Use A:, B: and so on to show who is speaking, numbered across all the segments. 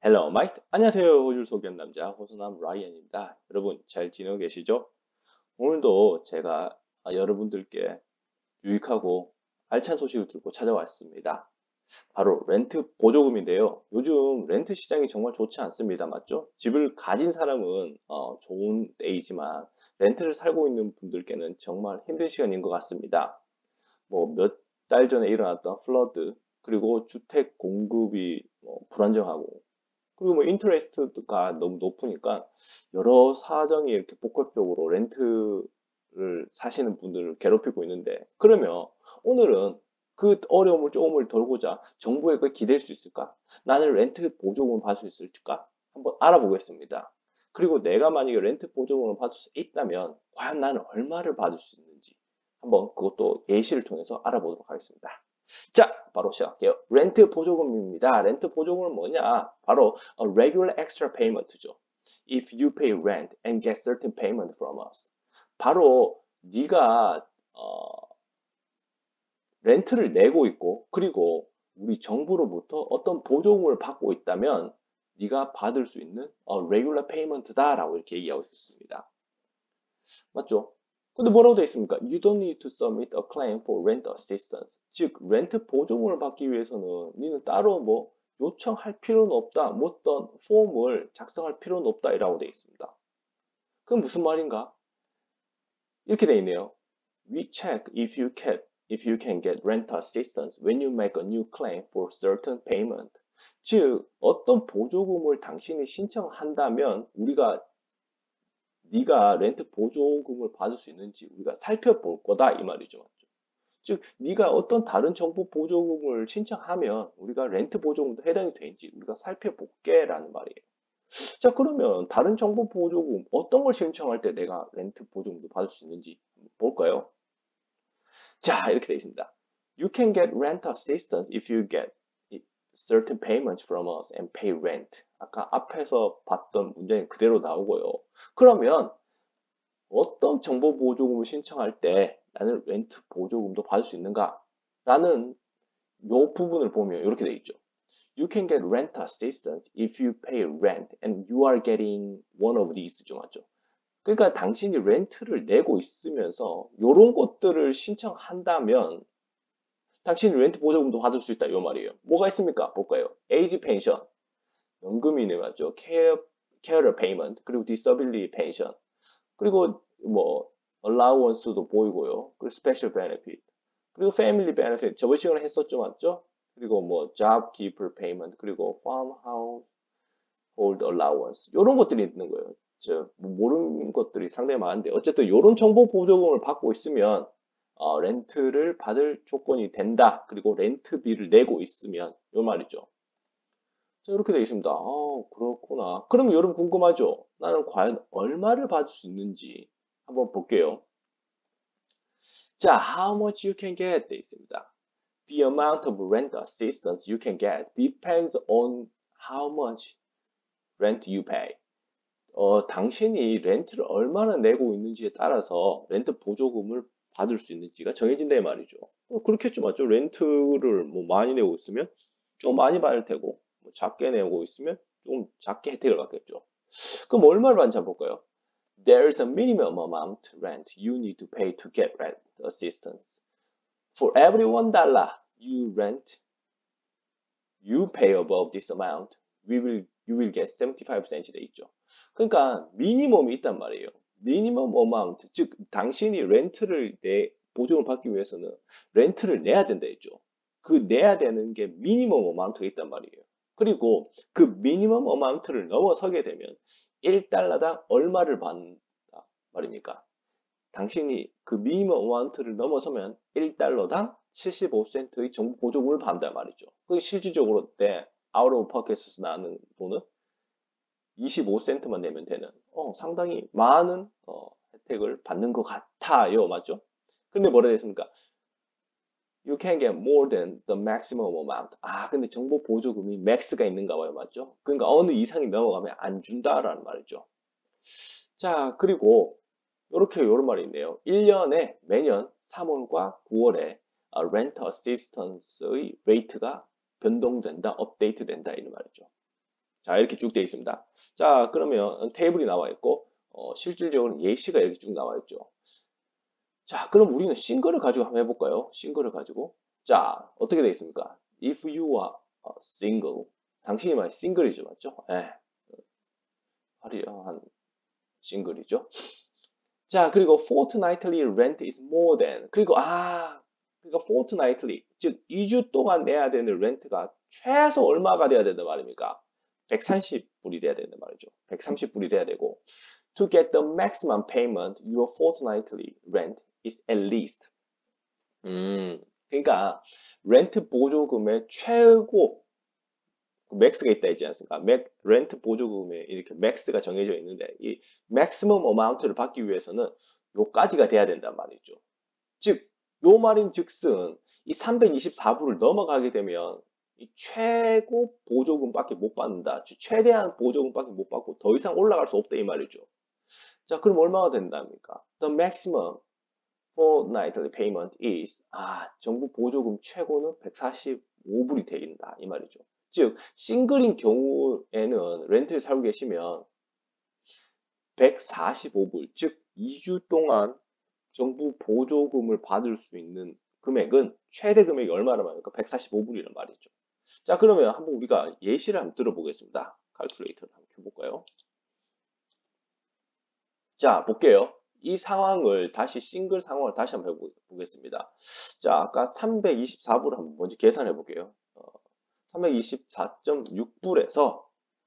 A: 헬로 마이트 안녕하세요. 호주를 소개한 남자 호소남 라이언입니다. 여러분 잘 지내고 계시죠? 오늘도 제가 여러분들께 유익하고 알찬 소식을 들고 찾아왔습니다. 바로 렌트 보조금인데요. 요즘 렌트 시장이 정말 좋지 않습니다. 맞죠? 집을 가진 사람은 좋은 때이지만 렌트를 살고 있는 분들께는 정말 힘든 시간인 것 같습니다. 뭐 몇 달 전에 일어났던 플러드 그리고 주택 공급이 불안정하고 그리고 뭐 인터레스트가 너무 높으니까 여러 사정이 이렇게 복합적으로 렌트를 사시는 분들을 괴롭히고 있는데 그러면 오늘은 그 어려움을 조금을 덜고자 정부에 기댈 수 있을까? 나는 렌트 보조금을 받을 수 있을까? 한번 알아보겠습니다. 그리고 내가 만약에 렌트 보조금을 받을 수 있다면 과연 나는 얼마를 받을 수 있는지 한번 그것도 예시를 통해서 알아보도록 하겠습니다. 자, 바로 시작할게요. 렌트 보조금입니다. 렌트 보조금은 뭐냐? 바로 a regular extra payment죠. If you pay rent and get certain payment from us. 바로 네가 렌트를 내고 있고 그리고 우리 정부로부터 어떤 보조금을 받고 있다면 네가 받을 수 있는 regular payment다라고 이렇게 얘기하고 있습니다. 맞죠? 근데 뭐라고 되어 있습니까? You don't need to submit a claim for rent assistance. 즉, 렌트 보조금을 받기 위해서는 니는 따로 뭐 요청할 필요는 없다. 뭐 어떤 폼을 작성할 필요는 없다. 이라고 되어 있습니다. 그럼 무슨 말인가? 이렇게 되어 있네요. We check if you can get rent assistance when you make a new claim for certain payment. 즉, 어떤 보조금을 당신이 신청한다면 우리가 네가 렌트 보조금을 받을 수 있는지 우리가 살펴볼 거다 이 말이죠. 즉 네가 어떤 다른 정부 보조금을 신청하면 우리가 렌트 보조금도 해당이 되는지 우리가 살펴볼게 라는 말이에요. 자 그러면 다른 정부 보조금 어떤 걸 신청할 때 내가 렌트 보조금도 받을 수 있는지 볼까요? 자 이렇게 되어 있습니다. You can get rent assistance if you get certain payments from us and pay rent. 아까 앞에서 봤던 문장이 그대로 나오고요. 그러면 어떤 정보 보조금을 신청할 때 나는 렌트 보조금도 받을 수 있는가? 라는 요 부분을 보면 이렇게 돼 있죠. You can get rent assistance if you pay rent and you are getting one of these 중 맞죠? 그러니까 당신이 렌트를 내고 있으면서 이런 것들을 신청한다면 당신이 렌트 보조금도 받을 수 있다 이 말이에요. 뭐가 있습니까? 볼까요? 에이지 펜션, 연금이네 맞죠? 케어 페이먼트 그리고 디서빌리티 펜션 그리고 뭐 allowance도 보이고요. 그리고 special benefit. 그리고 family benefit. 저번 시간에 했었죠, 맞죠? 그리고 뭐 job keeper payment. 그리고 farmhouse hold allowance. 이런 것들이 있는 거예요. 모르는 것들이 상당히 많은데 어쨌든 이런 정보 보조금을 받고 있으면 렌트를 받을 조건이 된다. 그리고 렌트비를 내고 있으면 이 말이죠. 자, 이렇게 되어 있습니다. 그렇구나. 그럼 여러분 궁금하죠? 나는 과연 얼마를 받을 수 있는지 한번 볼게요. 자, how much you can get 되어 있습니다. The amount of rent assistance you can get depends on how much rent you pay. 당신이 렌트를 얼마나 내고 있는지에 따라서 렌트 보조금을 받을 수 있는지가 정해진다 이 말이죠. 그렇겠죠, 맞죠? 렌트를 뭐 많이 내고 있으면 좀 많이 받을 테고, 뭐 작게 내고 있으면 좀 작게 혜택을 받겠죠. 그럼 얼마를 받는지 한번 볼까요? There is a minimum amount rent you need to pay to get rent assistance. For every $1 you rent, you pay above this amount, you will get 75 cents 돼 있죠. 그러니까 미니멈이 있단 말이에요. 미니멈 어마운트, 즉 당신이 렌트를 보증을 받기 위해서는 렌트를 내야 된다 했죠. 그 내야 되는 게 미니멈 어마운트가 있단 말이에요. 그리고 그 미니멈 어마운트를 넘어서게 되면 1달러당 얼마를 받는다 말입니까? 당신이 그 미니멈 어마운트를 넘어서면 1달러당 75센트의 정부 보조금을 받는단 말이죠. 그게 실질적으로 때 아웃 오브 포켓에서 나는 돈은 25센트만 내면 되는 상당히 많은 혜택을 받는 것 같아요. 맞죠? 근데 뭐라 했습니까? You can get more than the maximum amount. 근데 정보 보조금이 맥스가 있는가 봐요. 맞죠? 그러니까 어느 이상이 넘어가면 안 준다라는 말이죠. 자, 그리고 이런 말이 있네요. 1년에 매년 3월과 9월에 렌트 어시스턴스의 레이트가 변동된다, 업데이트 된다 이런 말이죠. 자, 이렇게 쭉 되어 있습니다. 자, 그러면 테이블이 나와 있고, 실질적으로 예시가 이렇게 쭉 나와 있죠. 자, 그럼 우리는 싱글을 가지고 한번 해볼까요? 싱글을 가지고. 자, 어떻게 되어 있습니까? If you are single. 당신이 만약 싱글이죠, 맞죠? 예, 화려한 싱글이죠. 자, 그리고 fortnightly rent is more than. 그러니까 fortnightly, 즉 2주 동안 내야 되는 렌트가 최소 얼마가 돼야 된단 말입니까? 130불이 돼야 된단 말이죠. 130불이 돼야 되고, to get the maximum payment, your fortnightly rent is at least. 그러니까 렌트 보조금의 최고 맥스가 있다 했지 않습니까? 렌트 보조금에 이렇게 맥스가 정해져 있는데 이 맥시멈 어마운트를 받기 위해서는 요까지가 돼야 된단 말이죠. 즉, 요 말인 즉슨 이 324불을 넘어가게 되면 이 최고 보조금밖에 못 받는다. 최대한 보조금밖에 못 받고 더 이상 올라갈 수 없다 이 말이죠. 자, 그럼 얼마가 된답니까? The maximum fortnightly payment is 정부 보조금 최고는 145불이 되긴다 이 말이죠. 즉 싱글인 경우에는 렌트를 살고 계시면 145불, 즉 2주 동안 정부 보조금을 받을 수 있는 금액은 최대 금액이 얼마나 말입니까? 145불이란 말이죠. 자, 그러면 한번 우리가 예시를 한번 들어보겠습니다. 칼큘레이터를 한번 켜볼까요? 자, 볼게요. 이 상황을 다시 싱글 상황을 다시 한번 해보겠습니다. 자, 아까 324불 한번 먼저 계산해 볼게요. 324.6불에서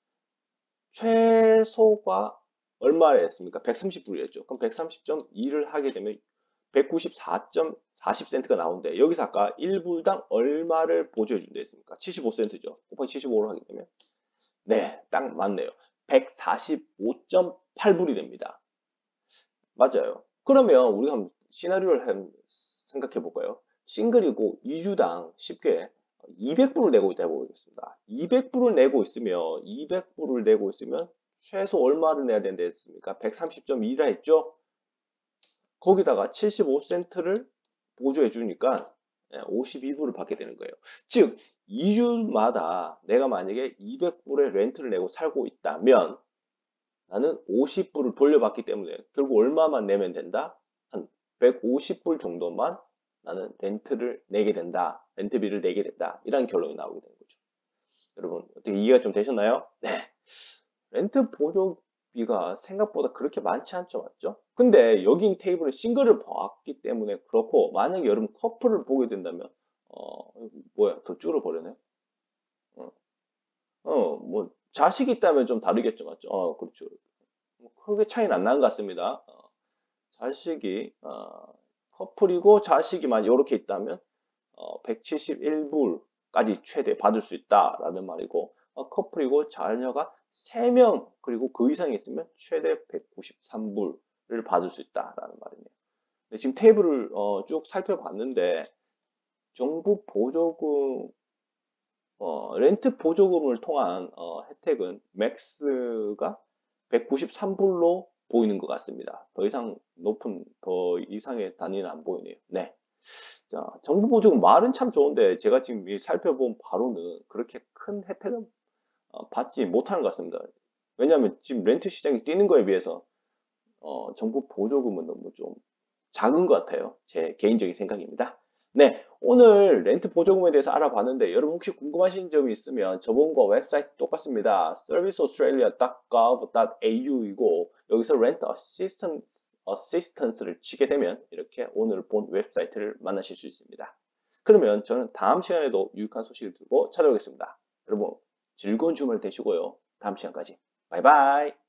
A: 최소가 얼마였습니까? 130불이었죠. 그럼 130.2를 하게 되면 194.40센트가 나오는데 여기서 아까 1불당 얼마를 보조해 준다 했습니까? 75센트죠. 곱하기 75로 하게 되면 네, 딱 맞네요. 145.8불이 됩니다. 맞아요. 그러면 우리가 한번 시나리오를 한번 생각해 볼까요? 싱글이고 2주당 쉽게 200불을 내고 있다 해보겠습니다. 200불을 내고 있으면 최소 얼마를 내야 된다 했습니까? 130.2라 했죠? 거기다가 75센트를 보조해 주니까 52불을 받게 되는 거예요. 즉 2주마다 내가 만약에 200불의 렌트를 내고 살고 있다면 나는 50불을 돌려받기 때문에 결국 얼마만 내면 된다? 한 150불 정도만 나는 렌트비를 내게 된다. 이런 결론이 나오게 되는 거죠. 여러분 어떻게 이해가 좀 되셨나요? 네. 렌트 보조비가 생각보다 그렇게 많지 않죠, 맞죠? 근데 여기 테이블에 싱글을 봤기 때문에 그렇고, 만약에 여러분 커플을 보게 된다면 더 줄어버리네. 뭐 자식이 있다면 좀 다르겠죠, 맞죠? 그렇죠. 크게 차이는 안 나는 것 같습니다. 자식이 커플이고 자식이만 이렇게 있다면 171불까지 최대 받을 수 있다라는 말이고, 커플이고 자녀가 3명 그리고 그 이상이 있으면 최대 193불을 받을 수 있다라는 말이네요. 지금 테이블을 쭉 살펴봤는데 정부 보조금, 렌트 보조금을 통한 혜택은 맥스가 193불로 보이는 것 같습니다. 더 이상의 단위는 안 보이네요. 네. 자, 정부 보조금 말은 참 좋은데 제가 지금 살펴본 바로는 그렇게 큰 혜택은 받지 못하는 것 같습니다. 왜냐하면 지금 렌트 시장이 뛰는 거에 비해서 정부 보조금은 너무 좀 작은 것 같아요. 제 개인적인 생각입니다. 네, 오늘 렌트 보조금에 대해서 알아봤는데 여러분 혹시 궁금하신 점이 있으면 저번과 웹사이트 똑같습니다. serviceaustralia.gov.au이고 여기서 Rent Assistance를 치게 되면 이렇게 오늘 본 웹사이트를 만나실 수 있습니다. 그러면 저는 다음 시간에도 유익한 소식을 들고 찾아오겠습니다. 여러분 즐거운 주말 되시고요. 다음 시간까지 바이바이.